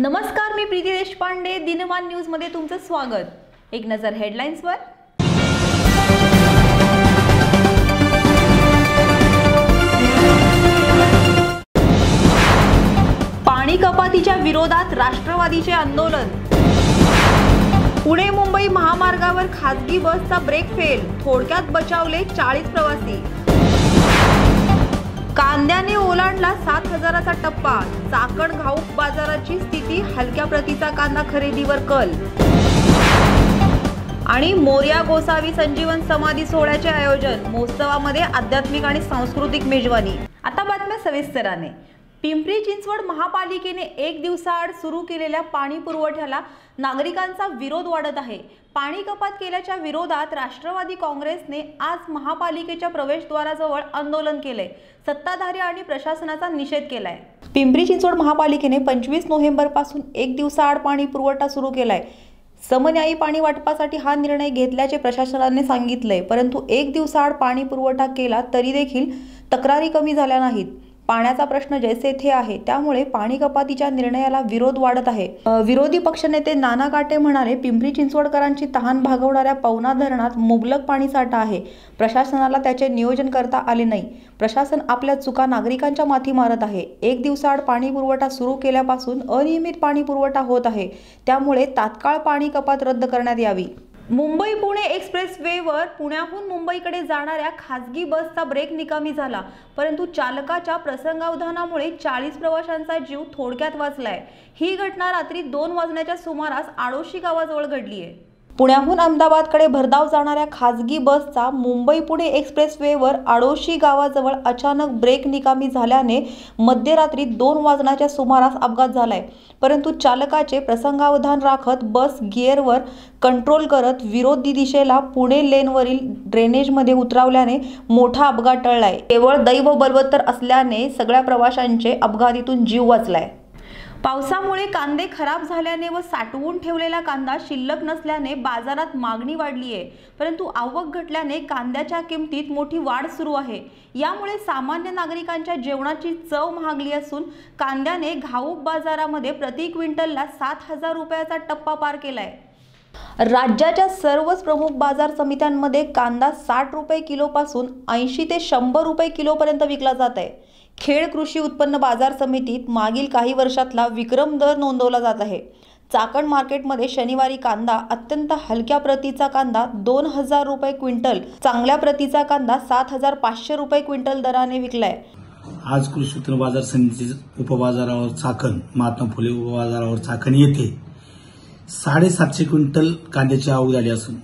नमस्कार, मी प्रीती देशपांडे. दिनमान न्यूज मध्ये तुमचं स्वागत. एक नजर हेडलाईन्सवर. पाणी कपातीच्या विरोधात राष्ट्रवादीचे आंदोलन. पुणे मुंबई महामार्गावर खासगी बसचा ब्रेक फेल, थोडक्यात बचावले 40 प्रवासी. कांद्याने ओलांडला 7,000चा टप्पा, चाकण घाऊक बाजाराची स्थिती, हलक्या प्रतीचा कांदा खरेदीवर कल. आणि मोरया गोसावी संजीवन समाधी सोहळ्याचे आयोजन, महोत्सवामध्ये आध्यात्मिक आणि सांस्कृतिक मेजवानी. आता बातम्या सविस्तराने. पिंपरी चिंचवड महापालिकेने एक दिवसाआड सुरू केलेल्या पाणी पुरवठ्याला नागरिकांचा विरोध वाढत आहे. पाणी कपात केल्याच्या विरोधात राष्ट्रवादी काँग्रेसने आज महापालिकेच्या प्रवेशद्वाराजवळ आंदोलन केले. सत्ताधारी आणि प्रशासनाचा निषेध केलाय. पिंपरी चिंचवड महापालिकेने 25 नोव्हेंबर पासून एक दिवसाआड पाणी पुरवठा सुरू केलाय. समन्यायी पाणी वाटपासाठी हा निर्णय घेतल्याचे प्रशासनाने सांगितले, परंतु एक दिवसाआड पाणी पुरवठा केला तरी देखील तक्रारी कमी झाल्या नाहीत. पाण्याचा प्रश्न जैसे थे आहे, त्यामुळे पाणी कपातीच्या निर्णयाला विरोध वाढत आहे. विरोधी पक्षनेते नाना काटे म्हणाले, पिंपरी चिंचवडकरांची तहान भागवणाऱ्या पवना धरणात मुबलक पाणीसाठा आहे. प्रशासनाला त्याचे नियोजन करता आले नाही. प्रशासन आपल्या चुका नागरिकांच्या माथी मारत आहे. एक दिवसाआड पाणी पुरवठा सुरू केल्यापासून अनियमित पाणी पुरवठा होत आहे, त्यामुळे तात्काळ पाणी कपात रद्द करण्यात यावी. मुंबई पुणे एक्सप्रेस वेवर पुण्याहून मुंबईकडे जाणाऱ्या खासगी बसचा ब्रेक निकामी झाला, परंतु चालकाच्या प्रसंगावधानामुळे 40 प्रवाशांचा जीव थोडक्यात वाचलाय. ही घटना रात्री 2 वाजण्याच्या सुमारास आडोशी गावाजवळ घडली आहे. पुण्याहून अहमदाबादकडे भरधाव जाणाऱ्या खासगी बसचा मुंबई पुणे एक्सप्रेस वेवर आडोशी गावाजवळ अचानक ब्रेक निकामी झाल्याने मध्यरात्री 2 वाजण्याच्या सुमारास अपघात झालाय. परंतु चालकाचे प्रसंगावधान राखत बस गिअरवर कंट्रोल करत विरोधी दिशेला पुणे लेनवरील ड्रेनेजमध्ये उतरवल्याने मोठा अपघात टळलाय. केवळ दैव बलवत्तर असल्याने सगळ्या प्रवाशांचे अपघातातून जीव वाचलाय. पावसामुळे कांदे खराब झाल्याने व साठवून ठेवलेला कांदा शिल्लक नसल्याने बाजारात मागणी वाढली आहे, परंतु आवक घटल्याने कांद्याच्या किमतीत मोठी वाढ सुरू आहे. यामुळे सामान्य नागरिकांच्या जेवणाची चव महागली असून कांद्याने घाऊक बाजारामध्ये प्रति क्विंटलला 7,000 रुपयाचा टप्पा पार केलाय. राज्याच्या सर्वच प्रमुख बाजार समित्यांमध्ये कांदा 60 रुपये किलोपासून 80 ते 100 रुपये किलोपर्यंत विकला जात आहे. खेड कृषी उत्पन्न बाजार समितीत मागील काही वर्षातला विक्रम दर नोंदवला जात आहे. चाकण मार्केटमध्ये शनिवारी कांदा अत्यंत हलक्या प्रतीचा कांदा 2,000 रुपये क्विंटल, चांगल्या प्रतीचा कांदा 7,500 रुपये क्विंटल दराने विकलाय. आज कृषी उत्पन्न बाजार समितीच्या उपबाजारावर चाकण, महात्मा फुले उपबाजारावर चाकण येथे 750 क्विंटल कांद्याची आवक झाली असून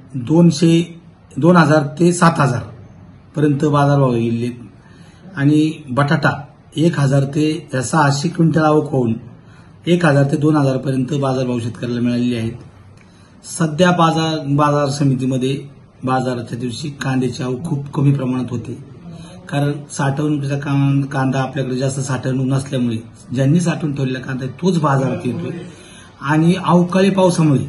2,000 ते 7,000 पर्यंत बाजारभाव गेले आणि बटाटा 1,000 ते 680 क्विंटल आवक होऊन 1,000 ते 2,000 पर्यंत बाजारभाव शेतकऱ्याला मिळालेले आहेत. सध्या बाजार समितीमध्ये बाजाराच्या दिवशी कांद्याची आवक खूप कमी प्रमाणात होते, कारण साठवणुकीचा कांदा आपल्याकडे जास्त साठवणूक नसल्यामुळे ज्यांनी साठवून ठेवलेला कांदा तोच बाजारात येतोय. आणि अवकाळी पावसामुळे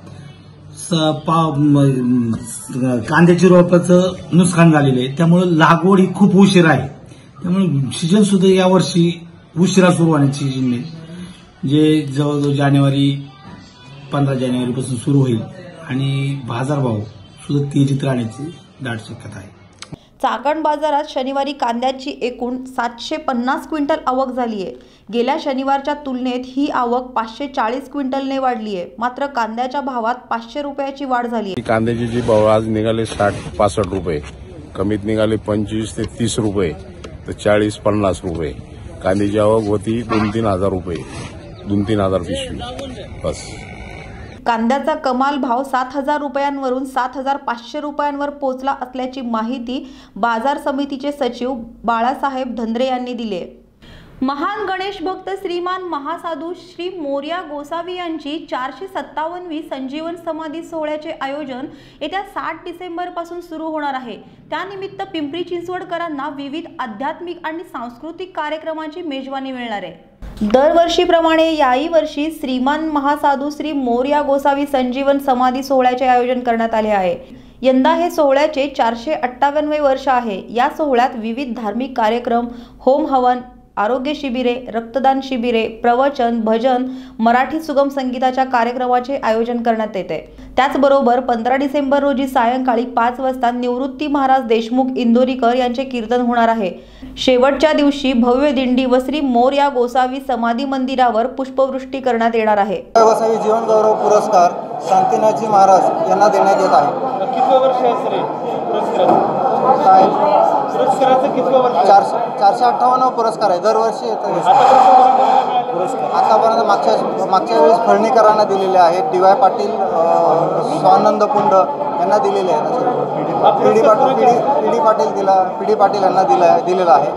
कांद्याची रोपाचं नुकसान झालेलं आहे, त्यामुळे लागवड ही खूप उशीर आहे. त्यामुळे सीजन सुद्धा यावर्षी उशिरा सुरू होण्याची सीजन आहे, जे जवळजवळ 15 जानेवारीपासून सुरू होईल आणि बाजारभाव सुद्धा तेजीत राहण्याची दाट शक्यता आहे. चाकण बाजारात शनिवारी कांद्याची एकूण 750 क्विंटल आवक झाली आहे. गेल्या शनिवारच्या तुलनेत ही आवक 540 क्विंटलने वाढली आहे. मात्र कांद्याच्या भावात 500 रुपयाची वाढ झाली आहे. कांद्याचे जे भाव आज निघाले 60-65 रुपये, कमीत निघाले 25 ते 30 रुपये, तर 40-50 रुपये. कांद्याची आवक होती 2-3 हजार रुपये, 2-3 हजार पिशवी बस. कांद्याचा कमाल भाव 7,000 रुपयांवरून 7,500 रुपयांवर पोहोचला असल्याची माहिती बाजार समितीचे सचिव बाळासाहेब धंद्रे यांनी दिली. महान गणेश भक्त श्रीमान महासाधू श्री मोरया गोसावी यांची 457वी संजीवन समाधी सोहळ्याचे आयोजन येत्या 7 डिसेंबर पासून सुरू होणार आहे. त्यानिमित्त पिंपरी चिंचवडकरांना विविध आध्यात्मिक आणि सांस्कृतिक कार्यक्रमांची मेजवानी मिळणार आहे. दरवर्षीप्रमाणे याही वर्षी श्रीमान महासाधू श्री मोरया गोसावी संजीवन समाधी सोहळ्याचे आयोजन करण्यात आले आहे. यंदा हे सोहळ्याचे 458वे वर्ष आहे. या सोहळ्यात विविध धार्मिक कार्यक्रम, होम हवन, आरोग्य शिबिरे, रक्तदान शिबिरे, प्रवचन, भजन, मराठी सुगम संगीताच्या कार्यक्रमाचे आयोजन करण्यात येते। त्याचबरोबर 15 डिसेंबर रोजी सायंकाळी 5 वाजता निवृत्ती महाराज देशमुख इंदोरीकर यांचे कीर्तन होणार आहे। शेवटच्या दिवशी भव्य दिंडी व श्री मोरया गोसावी समाधी मंदिरावर पुष्पवृष्टी करण्यात येणार आहे। गोसावी जीवन गौरव पुरस्कार शांतीनाथजी महाराज यांना देण्यात येत आहे। कितवे वर्ष असेल पुरस्काराचं कितवे वर्ष? 458 पुरस्कार आहे, दरवर्षी येतो पुरस्कार। आतापर्यंत मागच्या वेळेस फळणीकरांना दिलेले आहेत, DY पाटील, स्वानंद पुंड यांना दिलेले आहेत। PD पाटील यांना दिलेला आहे।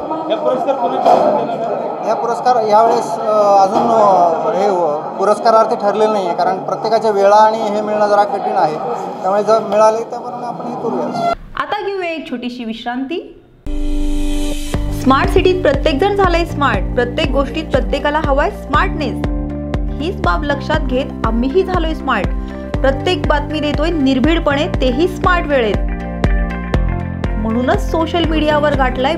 या पुरस्कार यावेळेस अजून हे पुरस्कारार्थी ठरलेले नाही आहे, कारण प्रत्येकाच्या वेळा आणि हे मिळणं जरा कठीण आहे, त्यामुळे जर मिळाले त्याप्रमाणे आपण हे करूया। आता घेऊया एक छोटीशी विश्रांती। स्मार्ट सिटीत प्रत्येक जण झालाय स्मार्ट, प्रत्येक गोष्टीत प्रत्येकाला हवाय स्मार्टनेस। हीच बाब लक्षात घेत आम्हीही झालोय स्मार्ट, प्रत्येक बातमी देतोय निर्भीडपणे, तेही स्मार्ट वेळेत। म्हणूनच सोशल मीडियावर गाठलाय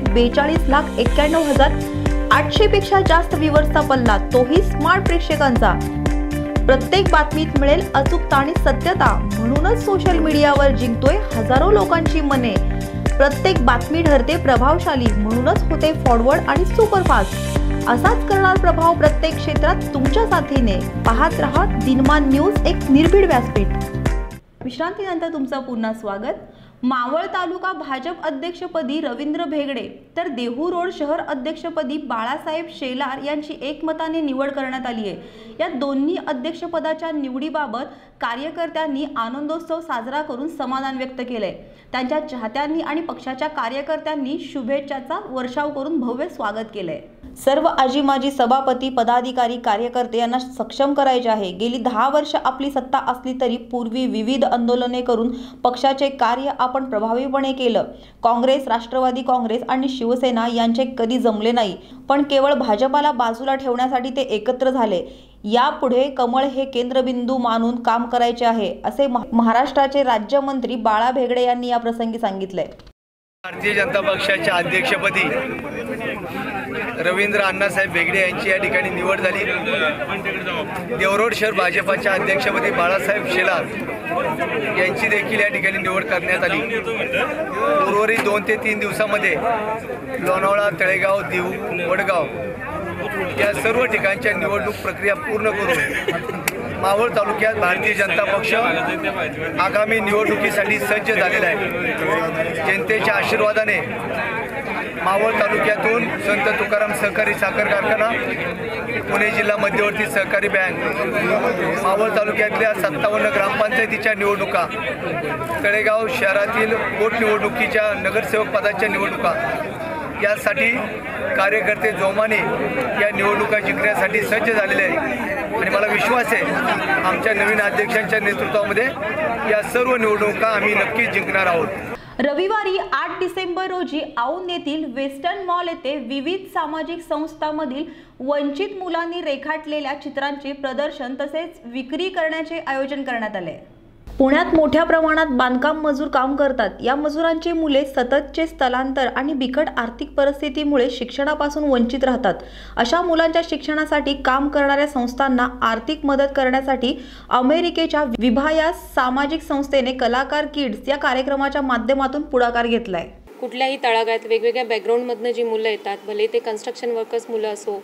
42,91,800 पेक्षा जास्त व्ह्यूअर्सचा पल्ला, तोही स्मार्ट प्रेक्षकांचा। प्रत्येक बातमीत मिळेल अचूकता आणि सत्यता, म्हणूनच सोशल मीडियावर जिंकतोय हजारो लोकांची मने। प्रत्येक बातमी ठरते प्रभावशाली, म्हणूनच होते फॉरवर्ड आणि सुपरफास्ट। असाच करणार प्रभाव प्रत्येक क्षेत्रात तुमच्या साथीने। पाहत रहा दिनमान न्यूज, एक निर्भीड व्यासपीठ। विश्रांतीनंतर तुमचं पुन्हा स्वागत। मावळ तालुका भाजप अध्यक्षपदी रवींद्र भेगडे तर देहू रोड शहर अध्यक्षपदी बाळासाहेब शेलार यांची एकमताने निवड करण्यात आली आहे। या दोन्ही अध्यक्षपदाच्या निवडीबाबत कार्यकर्त्यांनी आनंदोत्सव साजरा करून समाधान व्यक्त केले। त्यांच्या चाहत्यांनी आणि पक्षाच्या कार्यकर्त्यांनी शुभेच्छाचा वर्षाव करून भव्य स्वागत केले। सर्व आजी माजी सभापती, पदाधिकारी, कार्यकर्ते यांना सक्षम करायचे आहे। गेली 10 वर्ष आपली सत्ता असली तरी पूर्वी विविध आंदोलने करून पक्षाचे कार्य आपण प्रभावीपणे केलं। काँग्रेस, राष्ट्रवादी काँग्रेस आणि शिवसेना यांचे कधी जमले नाही, पण केवळ भाजपाला बाजूला ठेवण्यासाठी ते एकत्र झाले। यापुढे कमळ हे केंद्रबिंदू मानून काम करायचे आहे, असे महाराष्ट्राचे राज्यमंत्री बाळा भेगडे यांनी या प्रसंगी सांगितले। भारतीय जनता पक्षाच्या अध्यक्षपदी रवींद्र अण्णासाहेब भेगडे यांची या ठिकाणी निवड झाली। देवरोड शहर भाजपाच्या अध्यक्षपदी बाळासाहेब शेलार यांची देखील या ठिकाणी निवड करण्यात आली। उर्वरित 2 ते 3 दिवसामध्ये लोणावळा, तळेगाव, देहू, वडगाव या सर्व ठिकाणच्या निवडणूक प्रक्रिया पूर्ण करून मावळ तालुक्यात भारतीय जनता पक्ष आगामी निवडणुकीसाठी सज्ज झालेला आहे। जनतेच्या आशीर्वादाने मावळ तालुक्यातून संत तुकाराम सहकारी साखर कारखाना, पुणे जिल्हा मध्यवर्ती सहकारी बँक, मावळ तालुक्यातल्या 57 ग्रामपंचायतीच्या निवडणुका, तळेगाव शहरातील पोटनिवडणुकीच्या नगरसेवक पदाच्या निवडणुका यासाठी कार्यकर्ते जोमाने या निवडणुका जिंकण्यासाठी सज्ज झालेले आहे आणि मला विश्वास आहे आमच्या नवीन अध्यक्षांच्या नेतृत्वामध्ये या सर्व निवडणुका आम्ही नक्कीच जिंकणार आहोत। रविवारी 8 डिसेंबर रोजी औंध येथील वेस्टर्न मॉल येथे विविध सामाजिक संस्थांमधील वंचित मुलांनी रेखाटलेल्या चित्रांचे प्रदर्शन तसेच विक्री करण्याचे आयोजन करण्यात आले। पुण्यात मोठ्या प्रमाणात बांधकाम मजूर काम करतात। या मजुरांची मुले सततचे स्थलांतर आणि बिकट आर्थिक परिस्थितीमुळे शिक्षणापासून वंचित राहतात। अशा मुलांच्या शिक्षणासाठी काम करणाऱ्या संस्थांना आर्थिक मदत करण्यासाठी अमेरिकेच्या विभाया सामाजिक संस्थेने कलाकार किड्स या कार्यक्रमाच्या माध्यमातून पुढाकार घेतलाय। कुठल्याही तळागाळात वेगवेगळ्या बॅकग्राऊंडमधनं जी मुलं येतात, भले ते कन्स्ट्रक्शन वर्कर्स मुलं असो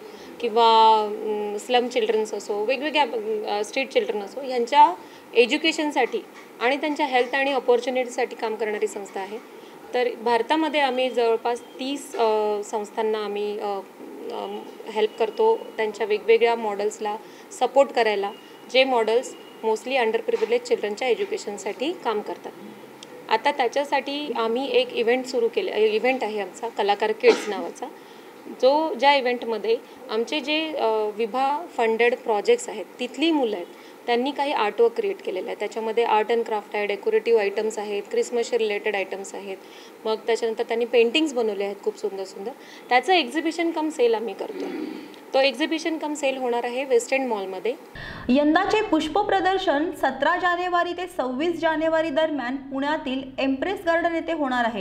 किंवा स्लम चिल्ड्रन्स असो, वेगवेगळ्या स्ट्रीट चिल्ड्रन असो, यांच्या एज्युकेशनसाठी आणि त्यांच्या हेल्थ आणि ऑपॉर्च्युनिटीसाठी काम करणारी संस्था आहे। तर भारतामध्ये आम्ही जवळपास 30 संस्थांना आम्ही हेल्प करतो त्यांच्या वेगवेगळ्या मॉडेल्सला सपोर्ट करायला, जे मॉडेल्स मोस्टली अंडर प्रिव्हिलेज चिल्ड्रनच्या एज्युकेशनसाठी काम करतात। आता त्याच्यासाठी आम्ही एक इव्हेंट आहे आमचा कलाकार किड्स नावाचा, ज्या इव्हेंटमध्ये आमचे जे विभा फंडेड प्रोजेक्ट्स आहेत तिथली मुलं आहेत त्यांनी काही आर्टवर्क क्रिएट केलेलं आहे। त्याच्यामध्ये आर्ट अँड क्राफ्ट आहे, डेकोरेटिव्ह आयटम्स आहेत, क्रिसमसशी रिलेटेड आयटम्स आहेत, मग त्याच्यानंतर त्यांनी पेंटिंग्स बनवले आहेत खूप सुंदर सुंदर। त्याचं एक्झिबिशन कम सेल आम्ही करतो। तो एक्झिबिशन कम सेल होणार आहे वेस्ट एंड मॉलमध्ये। यंदाचे पुष्प प्रदर्शन 17 जानेवारी ते 26 जानेवारी दरम्यान पुण्यातील एम्प्रेस गार्डन येथे होणार आहे।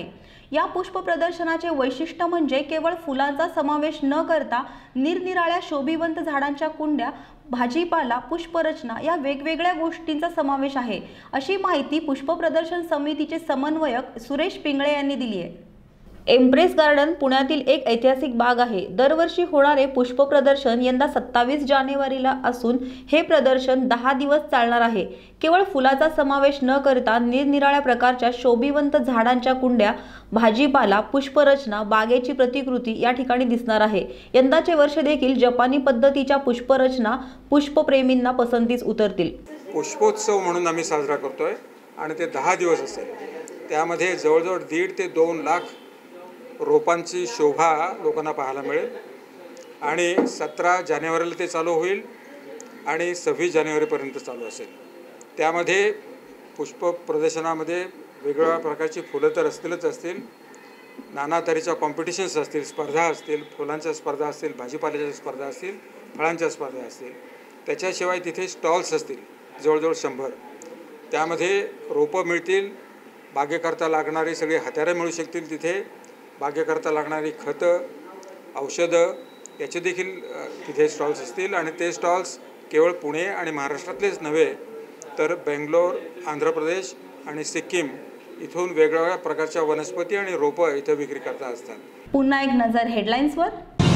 या पुष्प प्रदर्शनाचे वैशिष्ट्य म्हणजे केवळ फुलांचा समावेश न करता निरनिराळ्या शोभिवंत झाडांच्या कुंड्या, भाजीपाला, पुष्परचना या वेगवेगळ्या गोष्टींचा समावेश आहे, अशी माहिती पुष्प प्रदर्शन समितीचे समन्वयक सुरेश पिंगळे यांनी दिली आहे. एम्प्रेस गार्डन पुण्यातील एक ऐतिहासिक बाग आहे. दरवर्षी होणारे पुष्प प्रदर्शन यंदा 27 जानेवारीला असून हे प्रदर्शन 10 दिवस चालणार आहे. केवळ फुलाचा समावेश न करता निरनिराळ्या प्रकारच्या शोभिवंत झाडांच्या कुंड्या, भाजीपाला, पुष्परचना, बागेची प्रतिकृती या ठिकाणी दिसणार आहे. यंदाचे वर्ष देखील जपानी पद्धतीच्या पुष्परचना पुष्पप्रेमींना पसंतीस उतरतील. पुष्पोत्सव म्हणून आम्ही साजरा करतोय आणि ते 10 दिवस असेल. त्यामध्ये जवळजवळ 1.5 ते 2 लाख रोपांची शोभा लोकांना पाहायला मिळेल आणि 17 जानेवारीला ते चालू होईल आणि 26 जानेवारीपर्यंत चालू असेल. त्यामध्ये पुष्प प्रदर्शनामध्ये वेगवेगळ्या प्रकारची फुलं तर असतील, नाना तऱ्हेच्या कॉम्पिटिशन्स असतील, स्पर्धा असतील, फुलांच्या स्पर्धा असतील, भाजीपाल्याच्या स्पर्धा असतील, फळांच्या स्पर्धा असतील. त्याच्याशिवाय तिथे स्टॉल्स असतील जवळजवळ 100. त्यामध्ये रोपं मिळतील, बागेकरता लागणारी सगळी हत्यारं मिळू शकतील. तिथे बागेकरता लागणारी खतं, औषधं याचे देखील तिथे स्टॉल्स असतील आणि ते स्टॉल्स केवळ पुणे आणि महाराष्ट्रातलेच नव्हे तर बेंगलोर, आंध्र प्रदेश आणि सिक्कीम इथून वेगवेगळ्या प्रकारच्या वनस्पती आणि रोपं इथे विक्री करता असतात. पुन्हा एक नजर हेडलाईन्सवर.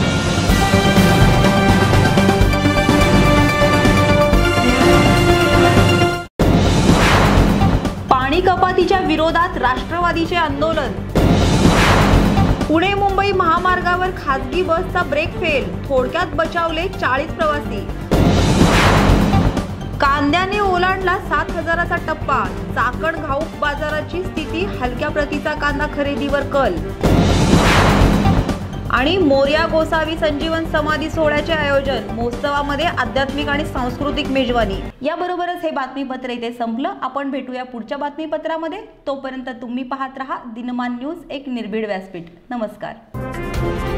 पाणी कपातीच्या विरोधात राष्ट्रवादीचे आंदोलन. पुणे मुंबई महामार्गावर खासगी बसचा ब्रेक फेल, थोडक्यात बचावले 40 प्रवासी. कांद्याने ओलांडला 7,000चा टप्पा, चाकण घाऊक बाजाराची स्थिती, हलक्या प्रतीचा कांदा खरेदीवर कल. आणि मोरया गोसावी संजीवन समाधी सोहळ्याचे आयोजन, महोत्सवामध्ये आध्यात्मिक आणि सांस्कृतिक मेजवानी. याबरोबरच हे बातमीपत्र इथे संपलं. आपण भेटूया पुढच्या बातमीपत्रामध्ये. तोपर्यंत तुम्ही पाहत रहा दिनमान न्यूज, एक निर्भीड व्यासपीठ. नमस्कार.